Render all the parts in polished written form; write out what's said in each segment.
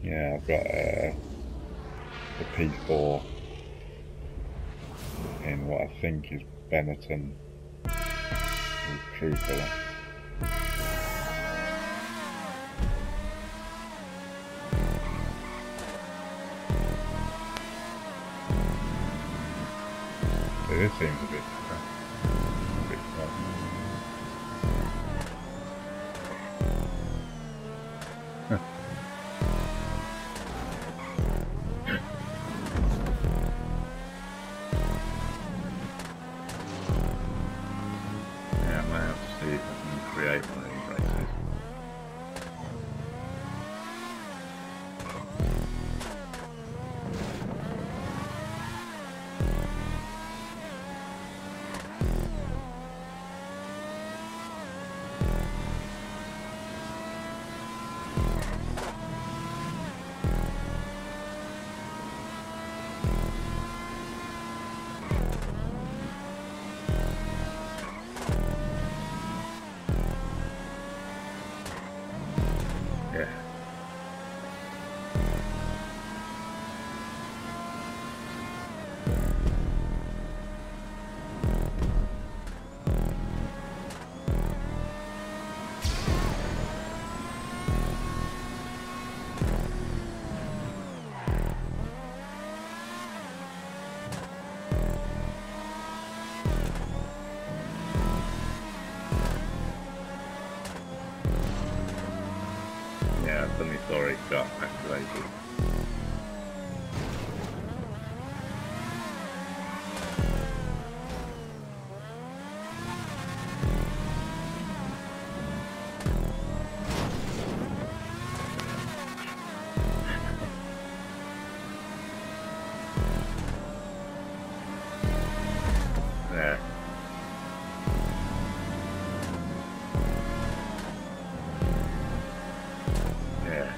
Yeah, I've got the P4 in what I think is Benetton with True Colour. So this seems a bit better. A bit yeah, I might have to see if I can create one of these races. Yeah. Yeah, I suddenly saw it got activated. Yeah. Yeah.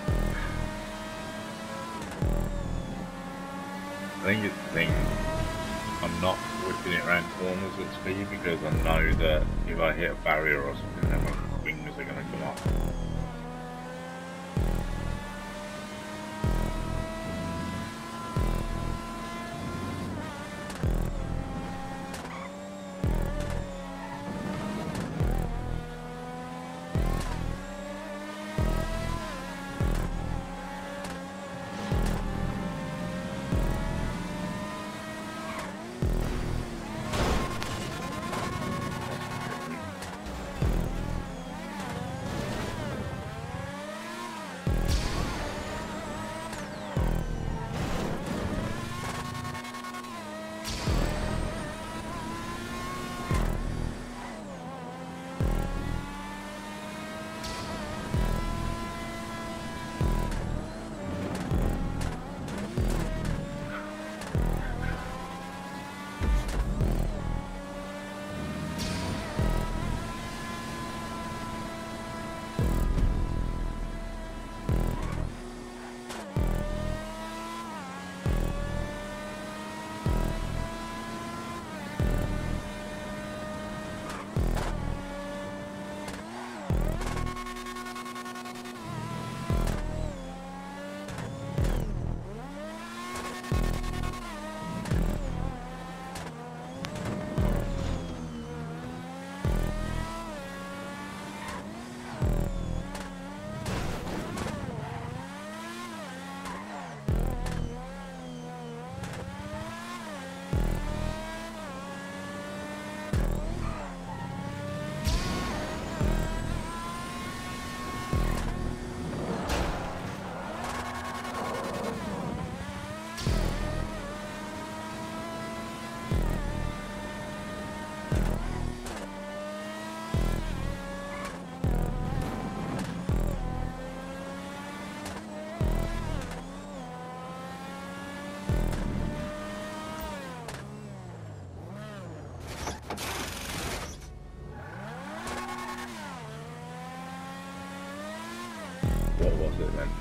I think it's the thing, I'm not whipping it around corners at speed because I know that if I hit a barrier or something, then my wings are going to come off. What was it then?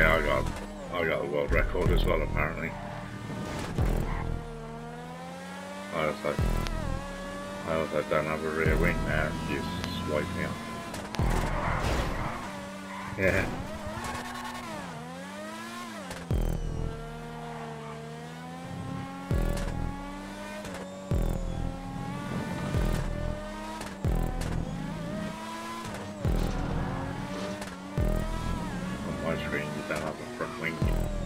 Yeah, I got the world record as well apparently. I also don't have a rear wing now. You swipe me up. Yeah. On my screen you don't have a front wing.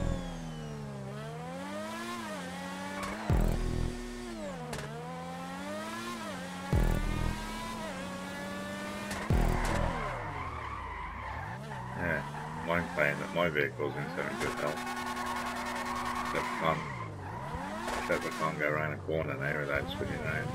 Yeah, mine's saying that my vehicle's in so good health. Except I can't go around a corner now without spinning around.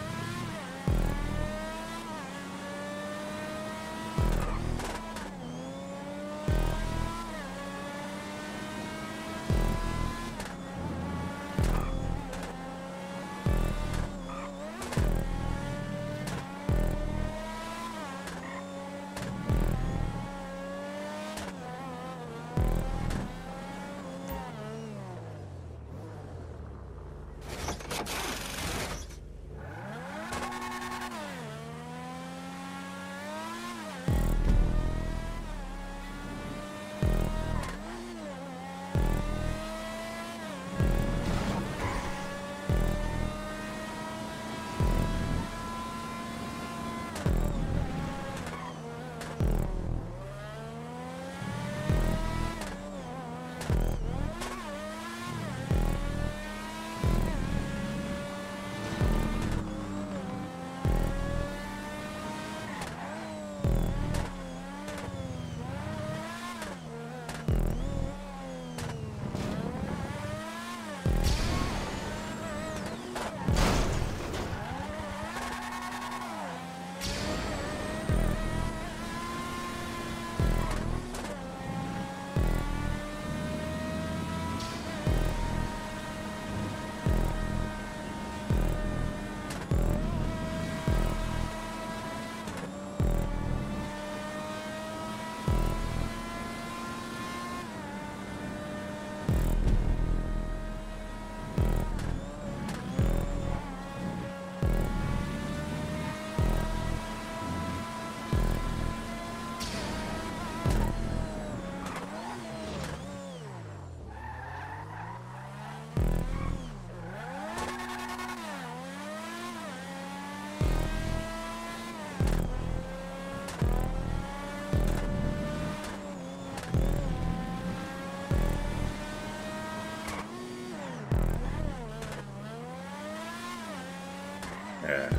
Yeah.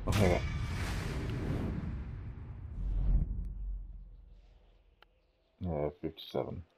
Okay. Yeah, 57.